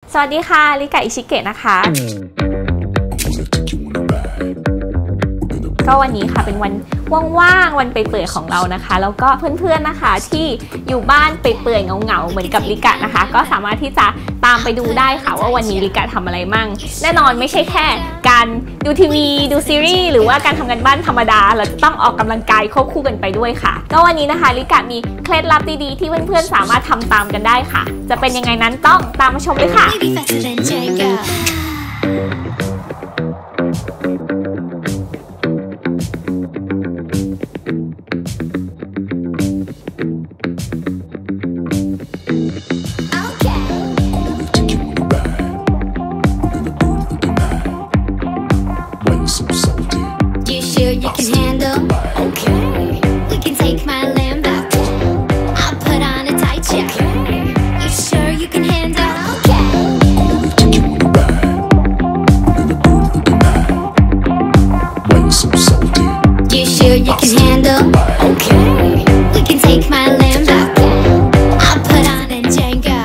สวัสดีค่ะริกะอิชิเกะนะคะก็วันนี้ค่ะเป็นวันว่างๆวันเปื่อยๆของเรานะคะแล้วก็เพื่อนๆนะคะที่อยู่บ้านเปื่อยๆเหงาๆเหมือนกับริกะนะคะก็สามารถที่จะตามไปดูได้ค่ะว่าวันนี้ริกะทำอะไรมั่งแน่นอนไม่ใช่แค่การดูทีวีดูซีรีส์หรือว่าการทำงานบ้านธรรมดาเราจะต้องออกกำลังกายควบคู่กันไปด้วยค่ะก็วันนี้นะคะริกะมีเคล็ดลับดีๆที่เพื่อนๆสามารถทำตามกันได้ค่ะจะเป็นยังไงนั้นต้องตามมาชมเลยค่ะ You can handle, okay. We can take my land back. I'll put on a tight check. You sure you can handle, okay. Take you on a ride in the boom of the night. Why you so salty? You sure you can handle, okay. We can take my land back. I'll put on a Django.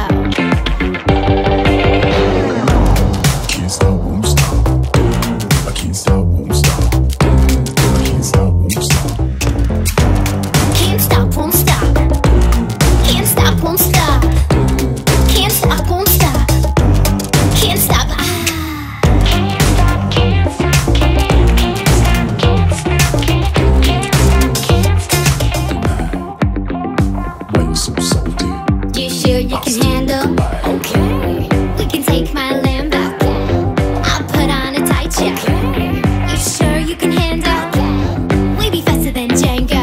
Can't stop, won't stop. I can't stop, won't stop. Can't stop, won't stop. Can't stop, won't stop. Can't stop, won't stop. Can't stop. Why you so salty? You sure you can handle? Okay. We can take my land back. I'll put on a tight check. You sure you can handle? We be faster than Django.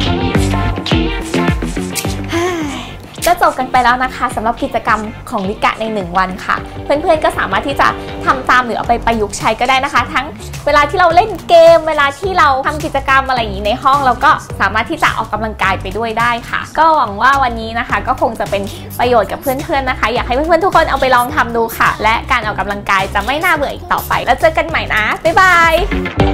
ก็จบกันไปแล้วนะคะสำหรับกิจกรรมของริกะใน1วันค่ะเพื่อนๆก็สามารถที่จะทำตามหรือเอาไปประยุกต์ใช้ก็ได้นะคะทั้งเวลาที่เราเล่นเกมเวลาที่เราทำกิจกรรมอะไรอย่างนี้ในห้องเราก็สามารถที่จะออกกำลังกายไปด้วยได้ค่ะก็หวังว่าวันนี้นะคะก็คงจะเป็นประโยชน์กับเพื่อนๆนะคะอยากให้เพื่อนๆทุกคนเอาไปลองทำดูค่ะและการออกกำลังกายจะไม่น่าเบื่ออีกต่อไปแล้วเจอกันใหม่นะบ๊ายบาย